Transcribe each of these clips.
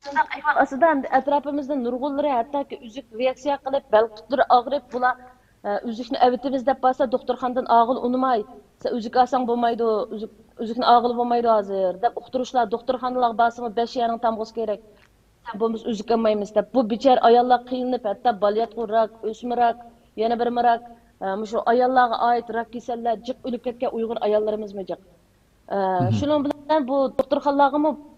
Shundaq ahvol ostida atrofimizda nurg'unlari hattoki uzuk reaksiya qilib, bel qutlari og'rib, bular uzukni avitimiz deb bo'lsa, doktorxonadan og'il unmay, sen uzuk olsang bo'lmaydi, uzukni og'il bo'lmaydi hozir deb uqtirishlar, doktorxonalarga borsang 5 yaring tamg'isi kerak. Sen bo'lmasa uzuk olmaymiz deb. Bu bichar ayollar qiynalib, hatto balyatqu rak, o'sma rak, yana bir rak, shu ayollarga oid rak kasallar jiq o'lib ketgan Uyg'ur ayollarimiz mijiq. Shuning bilan bu doktorxonalarga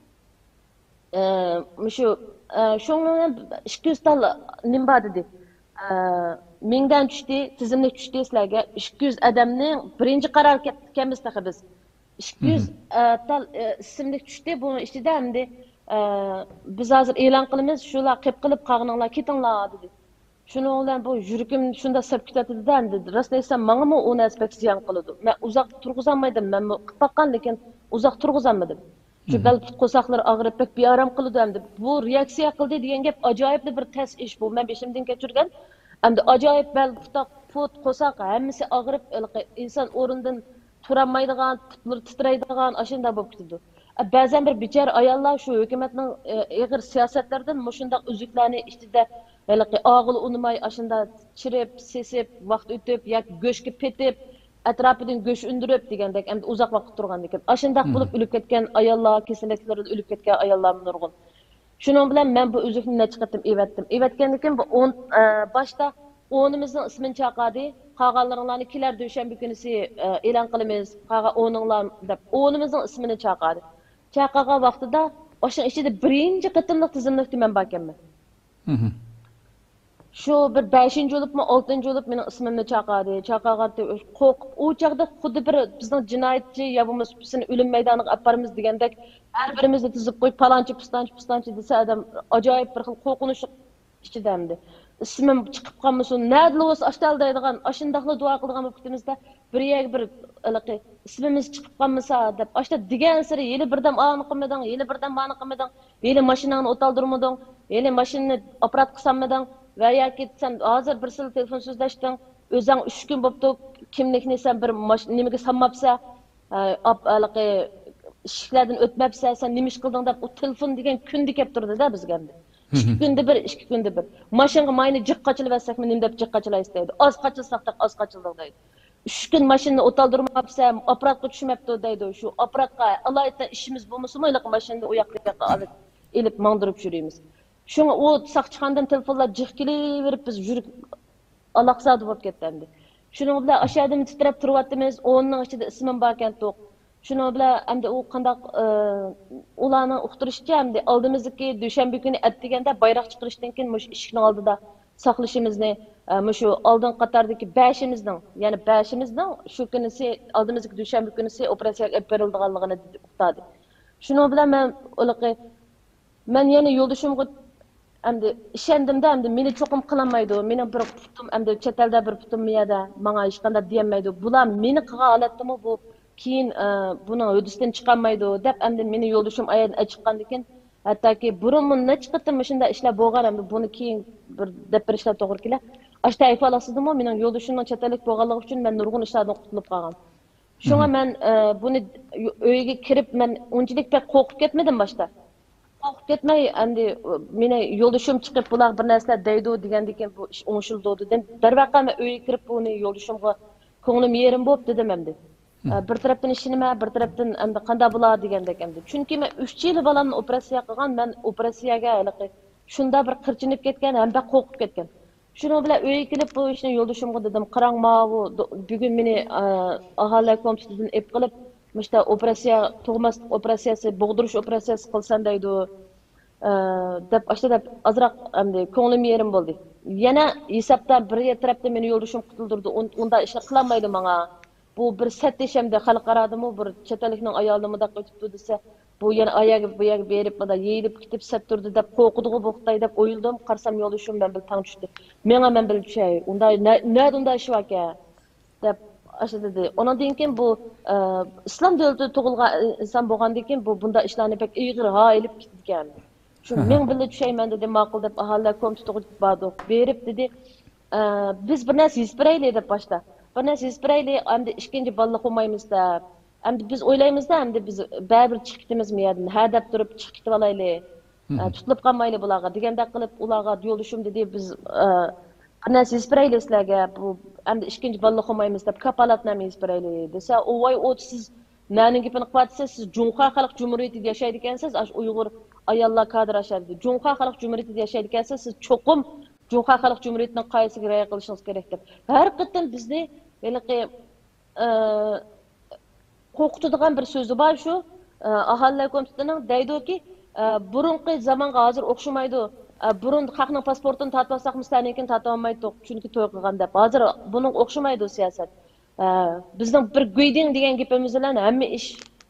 shu shundan 200 tal nima dedi. Mingdan tushdi, tizimlik tushdi sizlarga 200 odamning birinchi qaror ketganmiz biz. 200 tal ismlik tushdi. Bu ichida endi biz hozir e'lon qilamiz, shular qilib qolganinglar ketinglar dedi. Shuning bilan bu yuragim shunda sirb ketadi-da endi. Rost desam, menga u narsa pek ziyon qiladi. Men uzoq turg'izolmaydim, men qilib baqqan, lekin uzoq turg'izolmadim. Shu bel qo'saqlar og'rib pek bearam qiladi endi. Bu reaksiya qildi degan gap ajoyib bir tas ish bu. Men beshimdan kechirgan. Endi ajoyib bel put qo'saq hammasi og'rib, inson o'rnidan turolmaydigan, putlari titraydigan, ashunda bo'lib ketadi. Ba'zan bir bichar ayollar shu hukumatning ig'ir siyosatlaridan mushundaq uzuklarni ichida og'il unmay, ashunda chirib, sesib, vaqt o'tib, yoki go'shga petib, atrofidan go'sh undirib degandek, endi uzoq vaqt turgandan keyin ashundaq bo'lib o'lib ketgan ayollar, kasalliklardan o'lib ketgan ayollar nurg'un. Shuning bilan men bu uzukni necha qatim evatdim. Evatgandan keyin bu 10 boshda o'nimizning ismini chaqadi. Qolganlaringlarni kelar dushanba kunisi e'lon qilamiz. Qolgan o'ninglar deb o'nimizning ismini chaqadi. Chaqagan vaqtida o'sha ichida birinchi qatimliq tizimlikda men borganman. Shu bir 5-chi bo'libmi, 6-chi bo'lib mening ismimni chaqadi. Chaqaganda qo'rqib, u chaqda xuddi bir bizning jinoyatchi yo bo'lmasa bizning o'lim maydoniga olib boramiz degandek har birimizni tizib qo'yib palonchi, pistonchi desa adam ajoyib bir xil qo'rqinish ichida endi. Ismim chiqib qolmasin, nadlos ashtal deydigan, ashundaqli duo qilgan vaqtimizda bir ismimiz chiqib qolmasa deb ashta degan siri yeli birdam ani qilmading, yeli birdam mani qilmading, yeli mashinani o'taldirmading, yeli mashinani apparat qilsamading. Va yoki sen hozir bir sil telefon so'zlashding, o'zing 3 kun bo'pti, kimlikni sen bir nimaga sanmabsa, ishlardan o'tmabsa, sen nima ish qilding deb o telefon degan kunda kelib turdi-da bizga endi. 2 kunda bir, 2 kunda bir. Mashinaga mayni jiq qachilvasak-mi, nima deb jiq qachilaysiz deydi. Az qachilsak da az qachildik deydi. 3 kun mashinani o'taldirmabsa, apparatga tushmabdi deydi. Shu apparatga alayda ishimiz bo'lmasa-mi, mashinani u yoqqa olib mangdirib yuramiz. Şunu o sakçıkandan telefonlar cık keliverip biz yürüp alaqsad bo'lib ketdi. Şunu bilan aşağıdan titrab turyapmiz, onun içinde ismim barkan to'q. Şunu bilan endi u qandaq ularni uqtirishcha endi oldimizdagi dushanba kuni atdiganda bayroq chiqarishdan keyin mush eshikning oldida saqlashimizni, mushu oldin qatardagi 5imizning, ya'ni 5imizning shu kunisi oldimizdagi dushanba kunisi operatsiyaga olib berilganligini uqtadi. Şunu bilan men yana yo'ldoshimga endi ishondimda, endi meni cho'qim qilmaydi. Mening bir putim, endi chet elda bir putim miyada menga hech qanday deyolmaydi. Bular meni qilgan holatdimi bu keyin buni hudusdan chiqolmaydi deb endi meni yo'ldoshim aydan chiqqandan keyin hattoki burunmi necha qatim shunday ishlar bo'lgan, endi buni keyin bir deb bir ishlar to'g'ri kelar. Ashta ayfalasizmi, mening yo'ldoshimning chet ellik bo'lganligi uchun men nurg'un ishlardan qutulib qolgan. Shunga men buni uyga kirib men unchalik pek qo'rqib ketmadim boshda. Qo'rqib ketmay, endi meni yo'ldoshim chiqib bular bir narsa deydi degandan keyin bu ish o'ngishildi dedim. Darvaqa men uyga kirib buni yo'ldoshimga ko'nglim yerim bo'lib dedim endi. Bir tarafdan ishimma, bir tarafdan endi qanday bo'lar degandek endi. Chunki men 3 yil bolamni operatsiya qilgan, men operatsiyaga shunda bir qirchinib ketgan, hamda qo'rqib ketgan. Shuning bilan uyga kelib bu ishni yo'ldoshimga dedim, qarangma, bu bugun meni aholi komitetidan ep qilib işte operatsiya, tug'mas operatsiyasi, bug'dirish operatsiyasi qilsan deydi. Deb ashtada azroq endi ko'nglim yerim bo'ldi. Yana hisobda bir tarafda meni yo'ldoshim qutuldirdi. Unda ishni qilolmaydi menga. Bu bir sattishamda xalqaradimi, bir chetalikning ayolini da qo'yibdi desa, bu yana oyog'i bu yerga berib, mana yeyilib ketib sat turdi deb qo'rqdigu bo'xtay deb o'yildim. Qarsam yo'ldoshim men bil tang tushdi. Menga men bilib tushay. Unda unda ish var ekan deb aşı dedi. Ondan keyin bu İslam devleti tug'ilgan inson bo'lgandan keyin bu bunda ishlarni pek ig'ir elib ketgan. Shu men bilib tushayman dedi, ma'qul deb aholilar komitetiga bordik. Berib dedi, biz bir narsa yizpirayli deb boshda. Bir narsa yizpirayli, endi ikkinchi balla qo'ymaymiz deb. Endi biz o'ylaymizda, endi biz baribir chiqib ketamiz yerdan. Ha deb turib chiqib ketib olaylik. Tutulib qolmayli bularga degandek qilib ularga yo'lishim dedi biz bir narsa isprayli sizlarga bu endi ikkinchi balla qilmaymiz deb kapolatnoma isprayli desa u voy o siz nani gapini qilyapsiz siz Junxo Xalq Cumhuriyatida yashaydi ekansiz Uyg'ur ayollar kadr ashadi Junxo Xalq Cumhuriyatida yashaydi ekansiz siz cho'qim Junxo Xalq Cumhuriyatining qoidasiga rioya qilishingiz kerak deb har qatlam bizni qo'rqitadigan bir so'zi bor shu aholilar komitetining deydiki burunqi zamonga hozir o'xshamaydi burun xalqning pasportini tortib olsak sizlarninkini tortib olmaydik chunki to'y qilgan deb hozir buning o'xshamaydi siyosat bizning bir go'yding degan gapimiz bilan hamma ish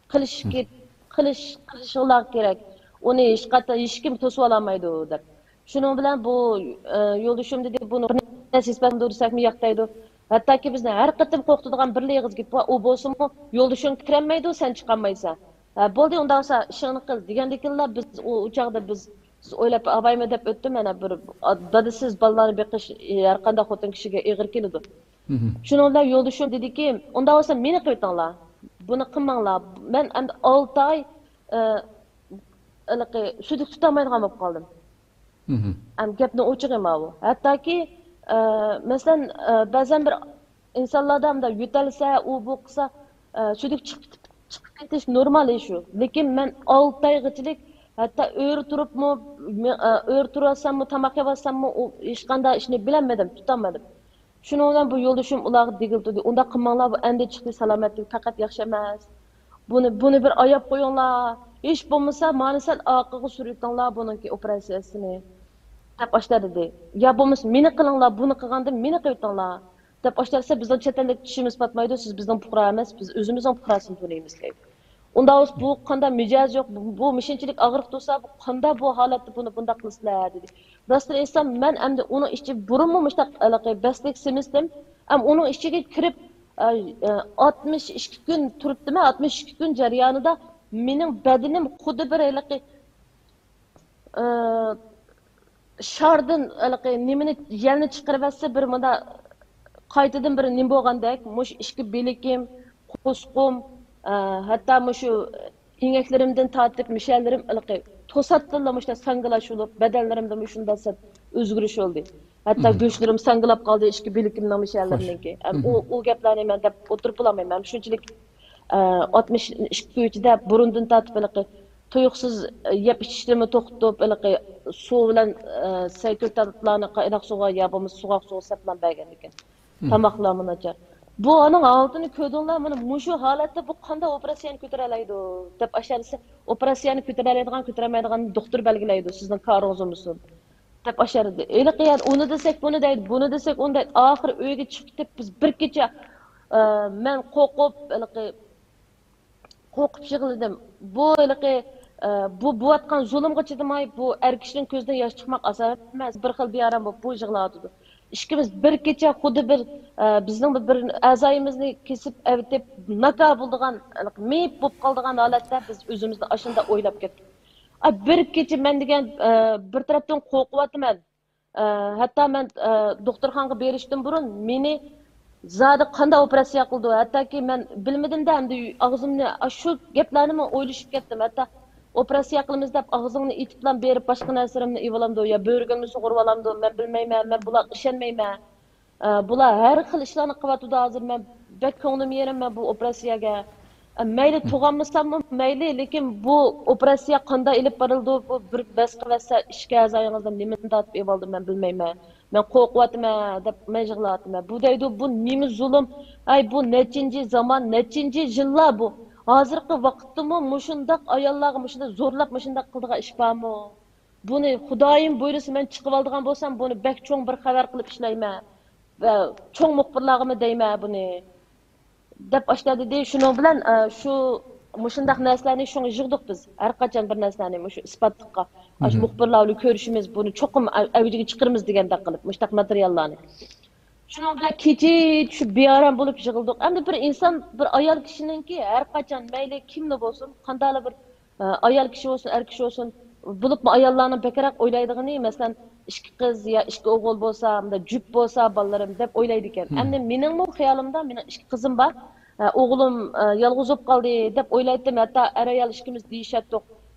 qilishlar kerak uni hech kim to'sib ololmaydi deb shuning bilan bu yo'ldoshim dedi buni nisbatan dursak yoqdaydi hattoki bizni har qatim qo'rqitadigan bir lig'iz gap u bo'lsinmi yo'ldoshing kirolmaydi sen chiqolmaysan bo'ldi unda olsa ishingni qil degandekinlar biz u chog'da biz o'ylab olmaymi deb o'tdim mana bir dadasiz bolalarni beqish har qanday xotin kishiga og'ir keladi shuning bilan yo'ldoshim dediki unda olsa meni qo'ytinglar buni qilmanglar men endi 6 oy sudik tutolmaydigan bo'lib qoldim gapni o'chig'im bu hattoki masalan ba'zan bir insonlarda yo'talsa u bu qilsa sudik chiqib ketish normal ish shu lekin men 6 oygachilik hatto o'r turolsammi tomoq yeyolsammi hech qanday ishni bilolmadim tutolmadim shuning bilan bu yo'ldoshim ularga degildi unda qilmanglar bu endi chiqdi salomatlik faqat yaxshi emas buni bir oyab qo'yinglar hech bo'lmasa mani sal orqaga suritinglar buniki operatsiyasini deb boshladi yo bo'lmasa meni qilinglar buni qilganda meni qo'ytinglar deb boshlasa bizning chet ellik tishimiz patmaydi siz bizning fuqaro emas biz o'zimizning fuqarosini to'laymiz deydi unda bu qanday mijoz yo'q bu mishinchilik og'riq tursa bu qanday bu holatda bunday qilasizlar dedi rostdan aytsam men endi uni ichi burunmi mushtaq baslik semisdim uning ichiga kirib 62 kun turibdimi 62 kun jarayonida mening badanim xuddi bir shardan nimani yelni chiqarib olsa bir bunda qaytadan bir nim bo'lgandek mush ishki belikim qo'squm hatto shu ingaklarimdan tortib mishallarim to'satdan mushta sangilashib badallarimda shunday o'zgarish bo'ldi hatto go'shtlarim sangilab qoldi ishki belikimning mishallarimniki u gaplarni men deb o'tirib bo'lmayman shunchalik 62 kun ichida burundan tortib tuyuqsiz yeb ichishni to'xtatib suv bilan saytotlarni qaynoq suvga yo bo'lmasa sovuq suvga saplan bergan ekan tomoqlarni nachar bu onun altını ko'rdinglar mana mushu holatda bu qanday operatsiyani ko'taralaydi deb asharisi operatsiyani ko'taradigan ko'tarmaydigan doktor belgilaydi sizning qaringiz deb ashardi e'liqiyan uni desak buni deydi buni desak uni deydi oxiri uyga chiqib ketib biz bir kecha men qo'rqib yig'ladim bu bo'layotgan zulmga chidamay bu er kishining ko'zidan yosh chiqmoq oson emas bir xil bearam bo'lib bu yig'layotdi ishkimiz bir kecha xuddi bir bizning bir a'zoyimizni kesib avtib naka bo'ldigan mep bo'lib qoldigan holatda biz o'zimizni ashunda o'ylab ketdik bir kecha men degan bir tarafdan qo'rqyapman hatto men doktorxonaga berishdan burun meni zodi qanday operatsiya qildi hattoki men bilmadimda endi og'zimni shu gaplarni o'ylashib ketdim hatto operatsiya qilamiz deb og'zimni itib bilan berib boshqa narsalarni ivolamdi yo bo'rgimni sug'urib olamdi men bilmayman men bular ishonmayman bular har xil ishlarni qilyapti hozir men bek ko'nglim yeraman bu operatsiyaga mayli tug'olmasammi mayli lekin bu operatsiya qanday ilib borildi bu bir bas qilsa ishga a'zoyingizdan nimani tortib evoldim men bilmayman men qo'rqyapman deb men yig'layapman bu deydi bu nima zulm ay bu nechinchi zamon nechinchi yillar bu hozirgi vaqtdami mushundoq ayollarga mushunday zo'rlab mushundoq qildigan ish bormi buni xudoyim buyursa men chiqib oldigan bo'lsam buni bek cho'ng bir xabar qilib ishlayman va cho'ng muxbirlarga deyman buni deb boshladi dey shuning bilan shu mushundoq narsalarni shunga yig'dik biz har qachon bir narsani shu isbotliqqa muxbirlarni ko'rishimiz buni cho'qim avjiga chiqaramiz degandek qilib mushtaq materiallarni shuning bilan kecha tushib bearam bo'lib yig'ildik endi bir inson bir ayol kishiningki har qachon mayli kimni bo'lsin qandayli bir ayol kishi bo'lsin er kishi bo'lsin bo'libmi ayollarni bekaraq o'ylaydigani masalan ikki qiz yo ikki o'g'il bo'lsa jup bo'lsa bolalarim deb o'ylaydi ekan endi mening xayolimda mening ikki qizim bor o'g'lim yolg'iz bo'lib qoldi deb o'ylaydim hatto er ayol ikkimiz deyishatdik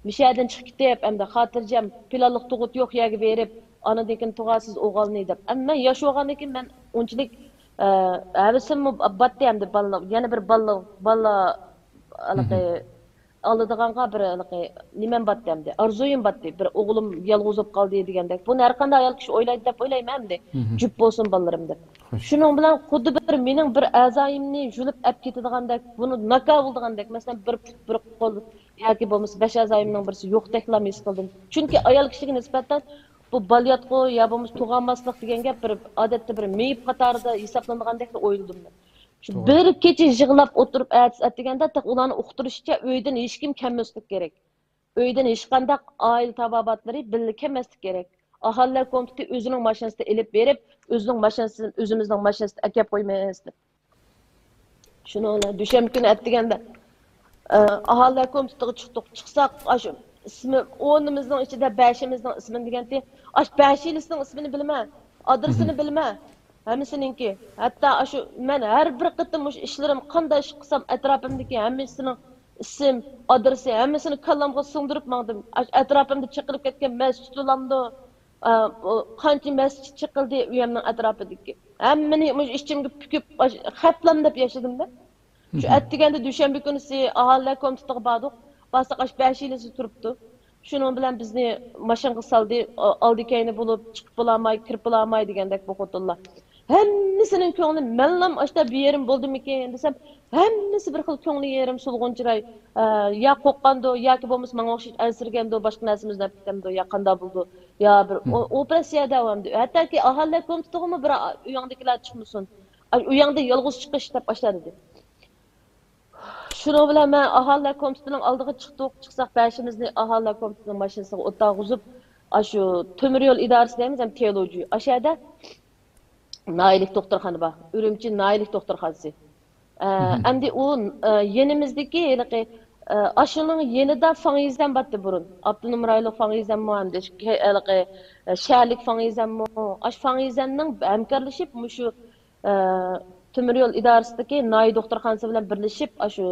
Müşaheden çıkıp deyip hem de hatırcam planlık tuğut yok yerge verip anadekin tuğasız oğalını deyip. Ama yaş oğandekin ben onçilik hevesim battı hem de balla yana bir balla alıqı alıdığanğa bir alıqı nimen battı hem de arzuyum battı bir oğlum yalğız olup kaldı degendek. Bunu her qanday ayol kişi oylaydı dep oylayım hem de cüp bolsun ballarım dep. Şunun bilan xuddi bir mening bir a'zoyimni julib ap ketadigandak, buni naka bo'ldigandek, masalan bir put bir qo'l yoki bo'lmasa 5 a'zoyimning birisi yo'qdekla his qildim. Chunki ayol kishiga nisbatan bu balyatqo yo bo'lmasa tug'anmaslik degan gap bir odatda bir meyib qatorida hisoblanagandek o'yladim men. Shu bir kecha yig'lab o'tirib atdeganda ularni uqtirishcha uydan hech kim kelmaslik kerak. Uydan hech qanday oila tabobatlari birga kelmaslik kerak. Ahaliler komiteti özünün maşinasida elib berib, özünün maşinasini özümüzün maşinasida akab qo'ymaymiz deb. Shuni ola dushanba kuni aytganda ahaliler komitetiga chiqdik. Chiqsaq, shu ismi 10imizning ichida 5imizning ismini deganda, 5ilisning ismini bilma, adresini bilma. Hammasiningki. Hatto shu men har bir qitim o'sha ishlarim qanday ish qilsam atrofimdagi hammasining ism, adresi, hammasini kallamga singdirib mangdim. Atrofimda chiqilib ketgan masjidlarni qancha masjid chiqildi uyamning atrofidagi. Hammani ishchimga pukib xatlam deb yashadimda. Shu atdiganda dushanba kunisi aholilar komitetiga bordik. Basaqash 5 yilisi turibdi. Shuning bilan bizni mashinga saldi, oldikayni bo'lib chiqib bo'lamay, kirib bo'lamay degandek bu xotinlar. Hammasining ko'ngli menlam ashta bir yerim bo'ldimikin desam, hammasi bir xil ko'ngli yerim sulg'unchiray. Ya qo'qqando yoki bo'lmasa menga o'xshash ansirgando boshqa narsamiz deb ketamdo, ya qanda bo'ldi. Ya bir operatsiya davomida. Hattoki aholilar komitetimi bir uyangdagilar chiqmasin. Uyangda yolg'iz chiqish deb boshladi. Şunu bilen ben ahaliler komitetining oldiga chiqdik. Chiqsaq bashimizni ahaliler komitetining mashinasiga o'tag'izib, shu temir yo'l idorasi deymiz, ham teologiya. Aşağıda Nailik doktorxona bor. Urumchi Nailik doktorxonasi. Endi u yenimizdagi aşının yenida fangizdan battı burun. Abdunum raylı fangizdan mı hem de şehirlik fangizdan mı? Aş fangizdanning hamkorlashib şu temir yol idarasındaki Nai doktorxonasi bilan birlashib shu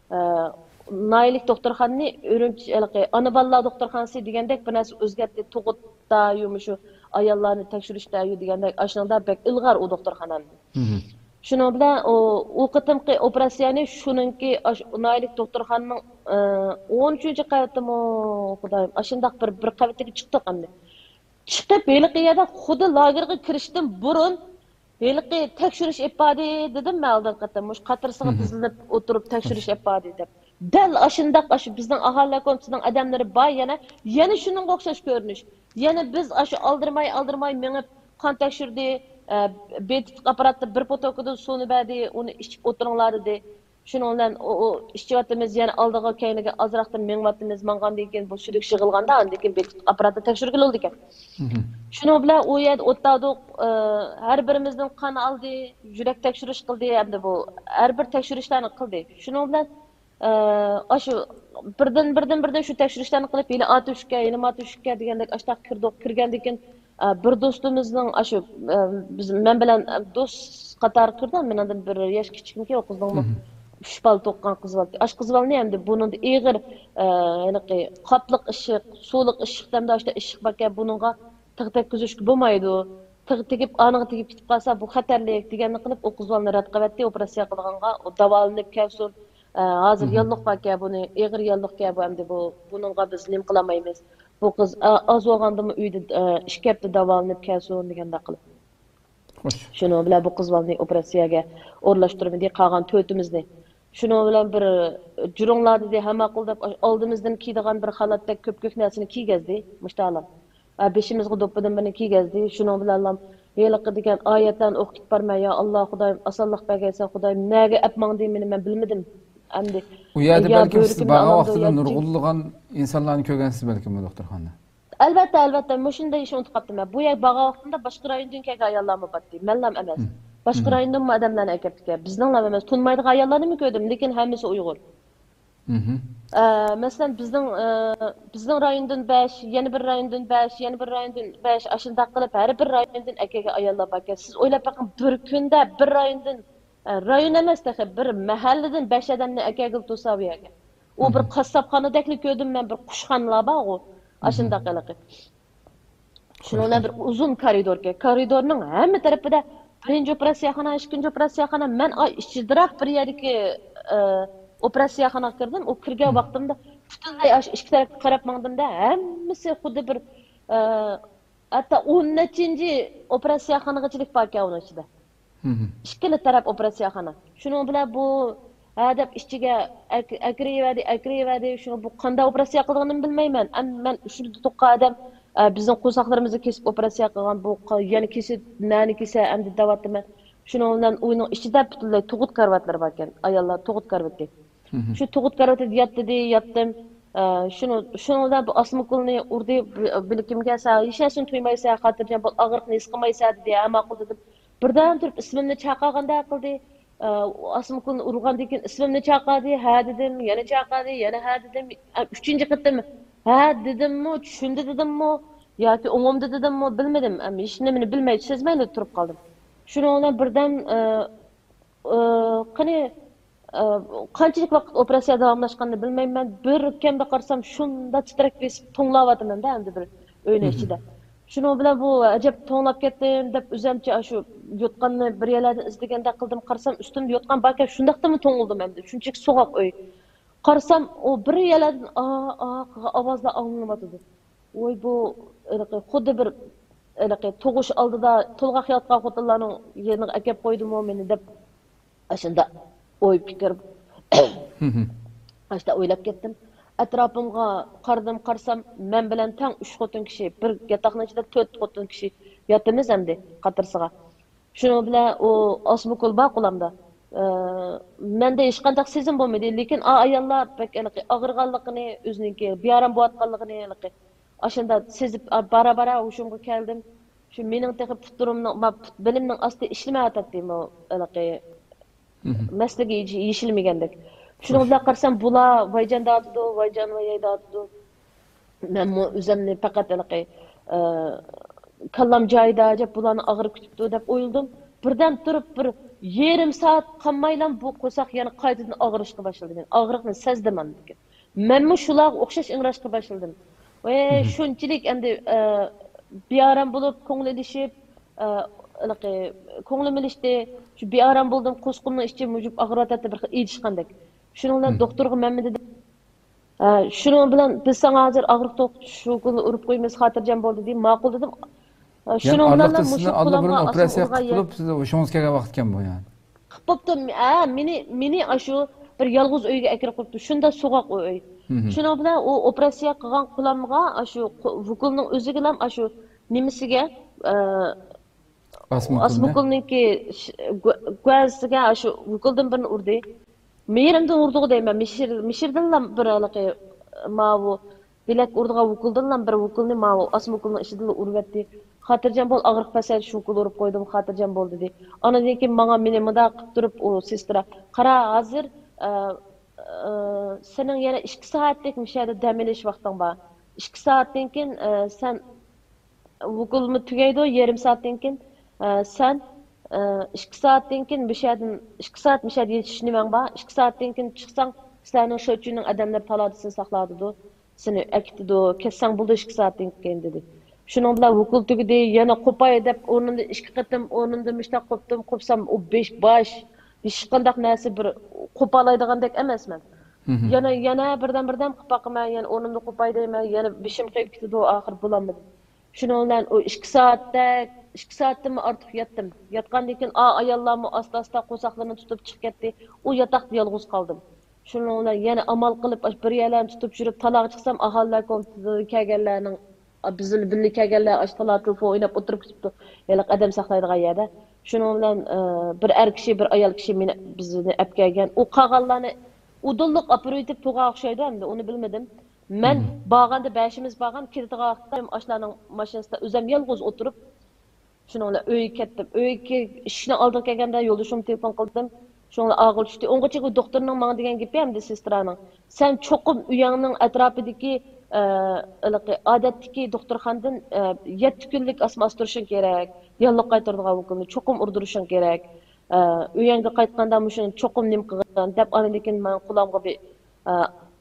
Nailik doktorxonani Urumchi ana bolalar doktorxonasi degandek bir narsa o'zgartdi. Tug'utda yumuшу ayollarni tekshirishda degandek ashunda bek ilg'or u doktorxonani. Şunu bilan o qitimqi operatsiyani shuningki Nailik doktorxonaning 13-chi qavatimi xudoyim ashundaq bir qavatga chiqdik endi. Chiqib Beliqiyada xuddi lagerga kirishdan burun Beliqi tekshirish epadi dedim men oldin qatam. Mush qatirsiga tizilib o'tirib tekshirish epadi deb. Dal ashundaq bizning aholilar komitetining odamlari bor yana shuning o'xshash ko'rinish. Yana biz aldirmay menib qon tekshirdi. Betit aparatda bir potokada suvni berdi, uni ichib o'tiringlar dedi. Shuning bilan ishchivatimiz yana oldiga keyniga ozroqdan mengvatimiz mangandan keyin bu shulik shig'ilganda lekin betit aparatda tekshirgil oldi ekan. Shuning bilan u yerda o'tadiq, har birimizdan qon oldi, yurak tekshirish qildi, hamda bu har bir tekshirishlarni qildi. Shuning bilan shu birdan shu tekshirishlarni qilib, yili atushka degandek ashtaq kirgandan keyin bir do'stimizning shu men bilan do'st qator kirdim. Mendan bir yosh kichikki o qizning 3 bal to'qqan qiz bor. Ash qiz bolni hamda bunun ig'ir qatliq ishiq, suvliq ishiqdan da ishiq baka buningga tig' tekkizishga bo'lmaydi. Tig' tegib, aniga tegib ketib qolsa bu xatarlik deganni qilib o qiz bolni rad qavatdi, operatsiya qilganga, o davolanib kelsin. Hozir yolliq baka buni ig'ir yolliqga bu hamda buningga biz nim qilmaymiz. Bu qiz az bo'lgandimi uyda 2 hafta davolanib kelsin deganda qilib. Shuni bilan bu qiz bolni operatsiyaga o'rlashtirib deydi qolgan 4imizni. Shuni bilan bir jurunglar dedi, hamma qildib oldimizdan kiydigan bir xalatda ko'p narsani kiygazdi, mushtalam. 5imizga do'ppidan birini kiygazdi. Shuni bilan Alloh yeliqi degan oyatlarni o'qitib barma ya Alloh Xudoyim asalliq bergaysan Xudoyim nega apmangdi meni men bilmadim. Endi u yerda balki siz baga vaqtida nurg'ulg'an insonlarni ko'rgansiz balki bu doktorxonada. Albatta, shunday ish unutib qoldim men. Bu yer baga vaqtida boshqa rayondan kelgan ayollarni batdi. Menlam emas. Boshqa rayondan odamlarni akabdi. Bizning emas, tunmaydigan ayollarni ko'rdim, lekin hammasi Uyg'ur. Masalan bizning rayondan 5, yana bir rayondan 5, yana bir rayondan 5 ashunda qilib har bir rayondan akaga ayollar bor. Siz o'ylab baqing bir kunda bir rayondan rayon emas, bir mahalladan 5 odamni akaga to'sa bu yerga. O bir qassobxonadakli ko'rdim men, bir qushxonalar bor u. Ashundaqaligi. Shuningdan bir uzun koridorga. Koridorning hamma tarafida birinchi operatsiyaxona, ikkinchi operatsiyaxona. Men ichidroq bir yerdagi operatsiyaxonaga kirdim. O kirgan vaqtimda butunlay ikki tarafga qarab mangdimda, hammasi xuddi bir hatto 10 nechinchi operatsiyaxonagachilik bor ekan uning ichida. Ikkala taraf operatsiyaxona. Shuning bilan bu deb ichiga akriyadi, shuni bu qanday operatsiya qilganini bilmayman. Men shuni to'qqa odam bizning qo'saqlarimizni kesib operatsiya qilgan bu yana kesib nani kesa endi davatman. Shuning bilan uyning ichida butunlay tug'ut karvatlari bor ekan. Ayollar tug'ut karvatda. Shu tug'ut karvatda yotdim. Shuni bilan bu osmukulni urdi bilkimga sa yashasin to'ymaysa xotirjam bo'l og'riqni his qilmaysa dedi. Ammo qildim. Birdan turib ismimni chaqirganda qildi. Asmukulni urgandan keyin ismimni chaqirdi, ha dedim, yana chaqirdi, yana ha dedim. Uchinchi qatim ha dedimmi, tushundim dedimmi yoki o'ngimda dedimmi bilmadim. Hech nimani bilmay, sezmayli turib qoldim. Shuning bilan birdan qani qanchalik vaqt operatsiya davomlashganini bilmayman. Bir kamda qarsam shunda titrak besib tinglayapman-da endi bir o'yni ichida. Shuning bilan bu ajab to'nglab ketdim deb o'zimcha shu yotganni bir yerlardan izlaganda qildim. Qarsam ustimda yotgan baka shundaqdimi to'ngildim endi. Shunchaki so'g'oq uy. Qarsam o bir yerlardan ovozlar anglanadi. Voy bu xuddi bir tug'ish oldida to'lg'aq yotgan xotinlarning yerine akab qo'ydimi meni deb ashunda o'y fikr ashda o'ylab ketdim. Atrofimga qarsam men bilan tang 3 xotin kishi, bir yataqning ichida 4 xotin kishi yotimiz endi qatirsiga. Shuning bilan o osmukul bor qo'limda. Menda hech qanday sezim bo'lmaydi, lekin ayollar pek og'irganligini, o'ziniki bearam bo'layotganligini ashunda sezib bara o'shunga keldim. Shu mening texib puturimning, bilimning osti ishlamayotdi bu masligi yeshilmagandek. Shuning bilan qarsam bular vayjon vayaydi. Men o'zimni faqat kallam joyida deb bularni og'ir kutibdi deb o'yladim. Birdan turib bir yarim soat qolmaylam bu qo'saq yana qaytadan og'rishga boshladi. Og'riqni sezdim endi. Menmi shularga o'xshash ingrashga boshladim. Va shunchalik endi bearam bo'lib ko'ngilishib ko'nglim ilishdi. Shu bearam bo'ldim, qo'sqimning ichi mujib og'ritadi bir idishgandek. Shuning bilan doktorga men dedim. Shuning bilan biz sana hozir og'riq shu kunni urib qo'ymiz, xotirjam bo'ldi deb ma'qul dedim. Shuning bilan mushuk qo'limga operatsiya qilib siz o'shangiz kelgan vaqt ekan bu yani. Qilibdi, meni shu bir yolg'iz uyga akirib qo'yibdi. Shunda so'g'oq uy. Shuning bilan u operatsiya qilgan qo'limga shu vukulning o'ziga ham shu nimasiga asmukulniki gazga shu vukuldan birini urdi. Merimdan urdiga deyman. Mishirdan bir mavu bilak urdiga vukuldan bir vukulni mavu asmukulning ichidan urvatdi. Xotirjam bo'l, og'riq pasaydi, shu kul urib qo'ydim, xotirjam bo'l dedi. Anadan keyin menga meni munda qilib turib o sestra, qara hozir sening yana 2 soatlik mishada dam olish vaqting bor. 2 soatdan keyin sen vukulni tugaydi, yarim soatdan keyin sen 2 soatdan keyin mishadin 2 soat mishada yetishishni men bor. 2 soatdan keyin chiqsang, sening sho'chining odamlar palatasini saqladi. Seni akitdi, ketsang bo'ldi 2 soatdan keyin dedi. Shuning bilan vukul tugdi, yana qo'pay deb o'rnimda 2 qatim o'rnimda mishtaq qo'psam u 5 bosh hech qanday narsa bir qo'palaydigandek emasman. Yana birdan qilib boqaman, yana o'rnimda qo'pay deyman, yana beshim qo'yib ketdi, oxir bo'lolmadi. Shuning bilan o 2 soatdan ortiq yotdim. Yotgandan keyin ayollarni asta qo'saqlarni tutib chiqib ketdi. U yotoqda yolg'iz qoldim. Shuning bilan yana amal qilib bir yerlarni tutib yurib taloq chiqsam, aholilar komitetiga kelganlarning bizning birga kelganlar ashtalar telefon o'ynab o'tirib ketibdi. Yalaq odam saqlaydigan yerda. Shuning bilan bir er kishi, bir ayol kishi meni bizni olib kelgan. U qolganlarni udulliq operativ to'g'a o'xshaydi endi, uni bilmadim. Men borganda 5imiz borgan, kirdigan vaqtda ashlarning mashinasida o'zim yolg'iz o'tirib, shuning bilan uyga ketdim. Uyga ishni oldiga kelganda yo'ldoshim telefon qildim. Shunga og'ir tushdi. O'nggacha doktorning menga degan gapi hamda sestraning. Sen cho'qim uyingning atrofidagi odatdagi doktorxonadan 7 kunlik asmastirishing kerak. Yolliq qaytaradigan vukulni cho'qim urdirishing kerak. Uyingga qaytganda shuni cho'qim nim qilgan deb anidan men qulamga bir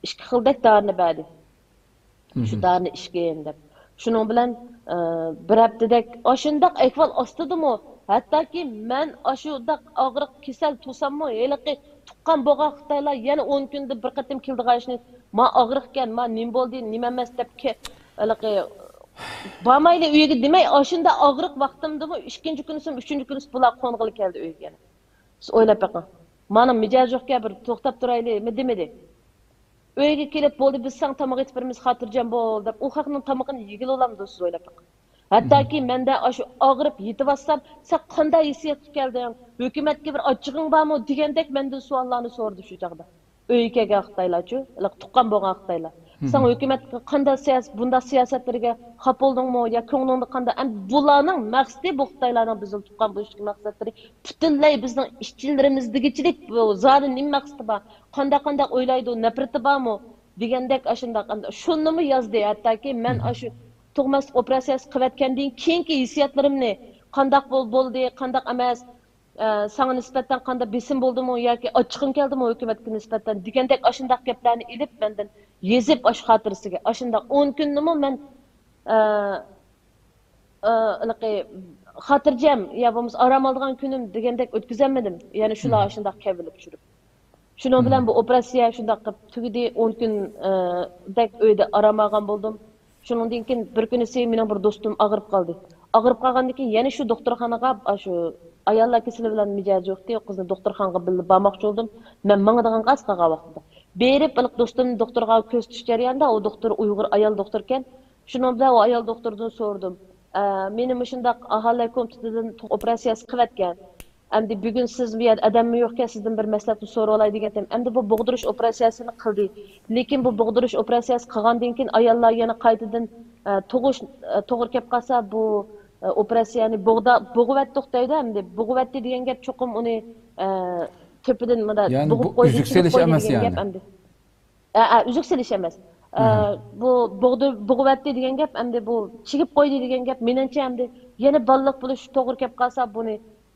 ikki xildek darini berdi. Şu darini işkeyin dep. Şunun bilen bir haftadak aşındaq ahval ostidimi? Hattoki men ashudaq og'riq kasal tusammi, heliqi tuqqan bo'g'aq Xitoylar yana 10 kunda bir qatim keldi g'ashni. Ma og'riq ekan, ma nim bo'ldi, nima emas deb heliqi Bamayla uyga demay, ashunda og'riq vaqtimdimi, ikkinchi kunisi, uchinchi kunisi bular qo'ng'il keldi uyga. Siz o'ylab baqing. Mana mijoj yo'qga bir to'xtab turaylikmi demadi. Uyga kelib bo'ldi, biz sen tamoq etib birimiz xotirjam bo'l deb, u haqning tamoqini yegil olamdi siz o'ylab baqing. Hattoki menda shu og'rib yetivassam, sen qanday hissiyat kelding? Hukumatga bir ochig'ing bormi degandek mendan savollarni so'rdi shu chaqda. Uyga kelgan Xitoylarchi, tuqqan bo'lgan Xitoylar. Sen hükümet qanday bunda siyasatlarga xap oldingmi yo ko'nglingda qanday bularning maqsadi bu Xitoylarning bizni tutgan bu ishki maqsadlari butunlay bizning ishchilarimizdagicilik zodi nima maqsadi bor qanday o'ylaydi nafrati bormi degandek ashundaq shunimi yozdi hattoki men shu tug'maslik operatsiyasi qilayotgandan keyingi hissiyotlarimni qanday bo'ldi qanday emas sana nisbatan qanday besim bo'ldimi yoki ochiqim keldimi hukumatga nisbatan degandek ashundaq gaplarni ilib mendan yezib ash xotirasiga ashundaq 10 kunnimi men xotirjam yo bo'lmasa orom olgan kunim degandek o'tkazolmadim ya'ni shular ashundaq kavilib tushirib shuning bilan bu operatsiya shundaq qilib tugidi 10 kun dek uyda orom olgan bo'ldim shuningdan keyin bir kunisi mening bir do'stim og'rib qoldi og'rib qolgandan keyin yana shu doktorxonaga shu ayollar kasali bilan mijoz yo'qdi qizni doktorxonaga bilib bormoqchi bo'ldim men mangadigan qaz qolgan vaqtida berib iliq do'stimni doktorga ko'z tush jarayonida u doktor uyg'ur ayol doktor ekan shuning bilan u ayol doktordan so'radim meni shundoq aholi komitetidan operatsiyasi qilayotgan endi bugun siz bu yerda odammi yo'qkan sizdan bir maslahatni so'rab olay degandim endi bu bug'dirish operatsiyasini qildi lekin bu bug'dirish operatsiyasi qilgandan keyin ayollar yana qaytadan tug'ish to'g'ri kelib qolsa bu operatsiyani bo'g'vatdiq deydi endi bo'g'vatdi degan gap cho'qim uni tepidan yani bu uzukselish emas yani uzukselish emas bu bo'g'vatdi degan gap endi bu chigib qo'ydi degan gap menimcha endi yana baliq bo'lish to'g'ri kelib qolsa buni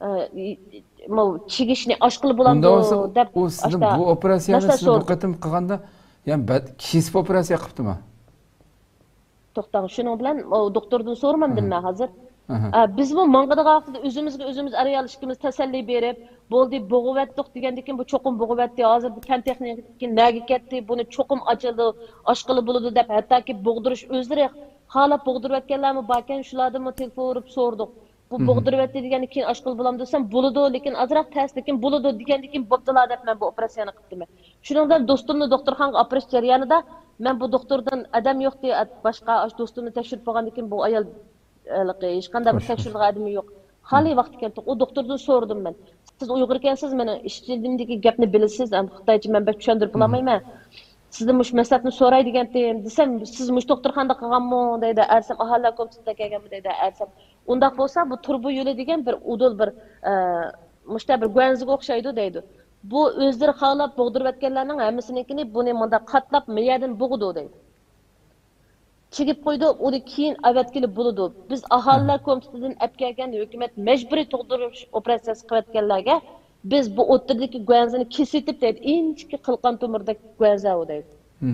chigishni oshqili bo'ladi deb u sizni bu operatsiyani siz bu qatim qilganda yani kesib operatsiya qilibdimi to'xtang shuning bilan doktordan so'ramamdim men hozir biz bu mang'adiga vaqtida o'zimiz arayalishimiz tasalli berib bo'ldi bo'g'vatdiq degandan keyin bu cho'qim bo'g'vatdi hozir bu kan texnika naga ketdi buni cho'qim ochildi oshqili bo'ladi deb hattoki bo'g'dirish o'zlari xohlab bo'g'dirayotganlarmi bor ekan shulardan telefon urib so'rdik bu bo'g'diryapti degandan keyin oshqili bo'laman desam bo'ladi lekin ozroq tez lekin bo'ladi degandan keyin bo'ptilar deb men bu operatsiyani qildim shuningdan do'stimni doktorxonaga operatsiya jarayonida men bu doktordan adam yo'q deb boshqa do'stimni tekshirib qo'ygandan keyin bu ayol hech qanday bir tekshirgan odami yo'q hali vaqti keldi u doktordan so'radim men siz uyg'ur ekansiz meni ishchimdagi gapni bilasiz xitoycha man bak tushuntirib olmayman sizdan mush maslahatni so'ray degandim desam siz mush doktorxonada qilganmi deydi arsam aholi komitetiga kelganmi deydi arsam undaq bo'lsa bu turbu yo'li degan bir udul bir mushta bir guanziga o'xshaydi deydi bu o'zlari xohlab bo'g'dirayotganlarning hammasinikini buni bunda qatlab miyadan bo'g'di deydi chigib qo'ydi uni keyin avatkili bo'ladi biz aholilar komitetidan olib kelgan hukumat majburiy tug'dirish operatsiyasi qilayotganlarga biz bu o'tirdagi guanzini kesitib deydi inchiki qilqan to'mirdagi guanza u deydi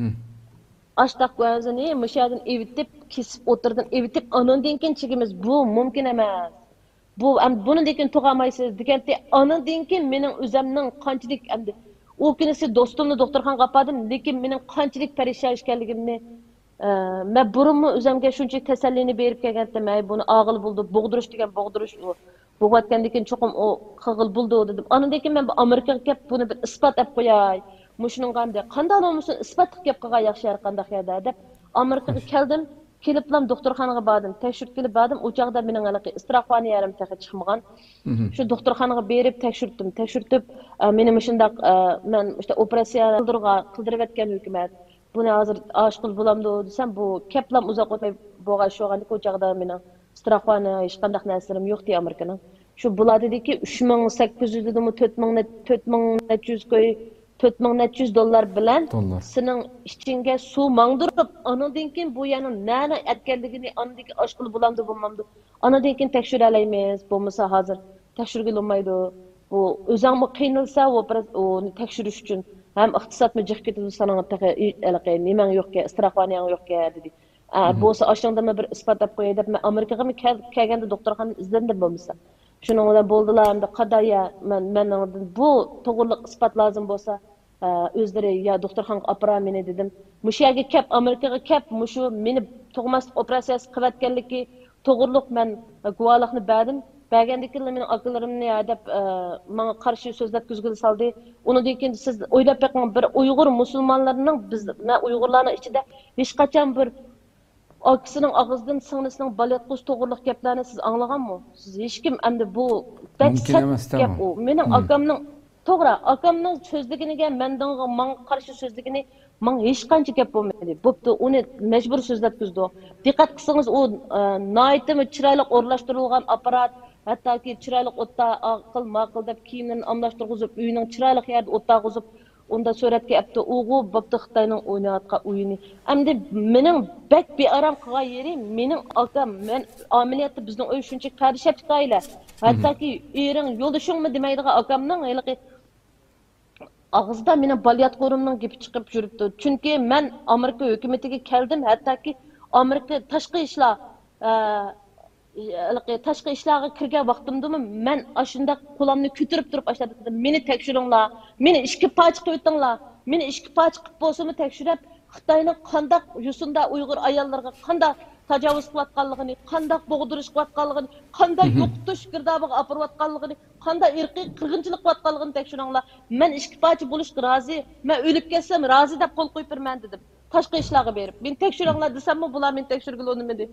ashtaq guanzini mushadan evitib kesib o'tirdan evitib anandan keyin chigimiz bu mumkin emas bu bundan keyin tug'amaysiz deganda anandan keyin mening o'zimning qanchalik endi u kunisi do'stimni doktorxonaga olib bordim lekin mening qanchalik parishon ekanligimni men burunmi o'zimga shunchalik tasallini berib kelgandim buni og'il bo'ldi bo'g'dirish degan bo'g'dirish bo'g'atgandan keyin cho'qim u qig'il bo'ldi dedim anandan keyin men bu amerikaga kelib buni bir isbot olib qo'yay mushuning qanday bo'lmasin isbot qilib qo'ygan yaxshi qanday yerda deb amerikaga keldim kelib bilan doktorxonaga bordim tekshirib kelib bordim u chog'da mening istirofxona yarim taqa chiqmagan shu doktorxonaga berib tekshirtib meni shundoq men işte operatsiya qildirayotgan hukumat buni hozir oshqil bo'lamdi desam bu kaplam uzoq o'tmay bo'lgan shu u chog'da mening istirofxona hech qanday narsalarım yo'qdi amerikaning shu bular dediki 3800 dedimi 4700 dollar bilan sening ichingga suv mangdirib anadan keyin bu yana nani aytganligini anadagi oshqil bo'lamdi bo'lmamdi anadan keyin tekshira olamiz bo'lmasa hozir tekshirgil olmaydi bu o'zingmi qiynalsa uni tekshirish uchun Hem iqtisat mı cık ketdi sana tağı nimen yok ki, strafaniyan yok ki dedi. Bolsa aşağıda mı bir ispat dep qo'yay dep, men Amerikaga mı kelgende doktorxona izlendim bo'lmasa. Şunun bilan boldilar hamda qadaya men bu to'g'riliq ispat lazım bolsa, özleri ya doktorxonaga apara meni dedim. Mushu yerga kep Amerikaga kep mushu meni tug'maslik operatsiyasi qilayotganligi to'g'riliq men guvohlikni berdim. Bergendekiler mening akılarımni ya deb bana karşı sözletkizgili saldı. Onu deyken siz oylab bakın bir Uygur musulmonlarning biz Uygurlarning ichida hech qachon bir akısının ağızdan sığınısının balyatqız to'g'riliq gaplarni siz anglaganmi? Siz hech kim endi bu mumkin emas gap u. Mening akamning to'g'ri, akamning so'zliginiga mendan manga qarshi so'zligini man hech qancha gap bo'lmaydi. Bo'pti, uni majbur so'zlatkizdi. Diqqat qilsangiz u nihoyatda chiroyli o'rlashtirilgan apparat, hattoki chiroyli o'tda aql maqil deb kiyimini almashtirg'izib, uyining chiroyli yerda o'tda g'izib onda suratga apti uğu babda Xitoyning o'ynayotgan o'yini. Endi mening bek bearam qilgan yeri mening akam men amaliyotda bizning uy shuncha qarishib qo'ylar. Hattoki ering yo'lishingmi demaydigan akamning haliqi ağızda mening balyat qo'rimning gapi chiqib yuribdi. Chunki men Amerika hukumatiga keldim, hattoki Amerika tashqi ishlar tashqi ishlarga kirgan vaqtimdami men ashunda qo'limni ko'tarib turib boshladim. Meni tekshiringlar, meni ishga poch qo'ytinglar, meni ishga poch qilib bo'lsa-mu tekshirib, Xitoyning qanday yusunda Uyg'ur ayollarga qanday tajovuz qilayotganligini, qanday bo'g'dirish qilayotganligini, qanday yo'qotish girdobiga opirayotganligini, qanday irqiy qirg'inchilik qilayotganligini tekshiringlar. Men ishga poch bo'lishga rozi, men o'lib ketsam rozi deb qo'l qo'yib berman dedim. Tashqi ishlarga berib. Men tekshiringlar desammi, bular meni tekshirgil o'nimidi.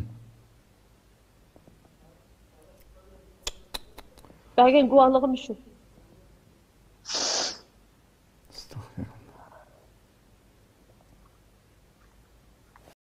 Bergen guvohligim shu.